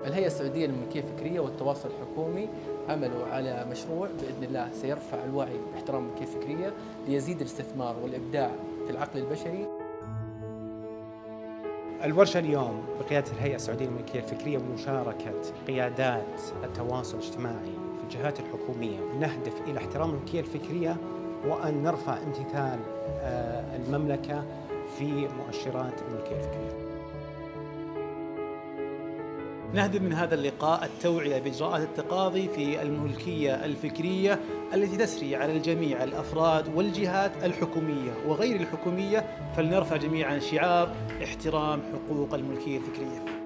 الهيئة السعودية للملكية الفكرية والتواصل الحكومي عملوا على مشروع بإذن الله سيرفع الوعي باحترام الملكية الفكرية ليزيد الاستثمار والإبداع في العقل البشري. الورشة اليوم بقيادة الهيئة السعودية للملكية الفكرية ومشاركة قيادات التواصل الاجتماعي في الجهات الحكومية نهدف إلى احترام الملكية الفكرية وأن نرفع امتثال المملكة في مؤشرات الملكية الفكرية. نهدف من هذا اللقاء التوعية بإجراءات التقاضي في الملكية الفكرية التي تسري على الجميع الأفراد والجهات الحكومية وغير الحكومية، فلنرفع جميعا شعار احترام حقوق الملكية الفكرية.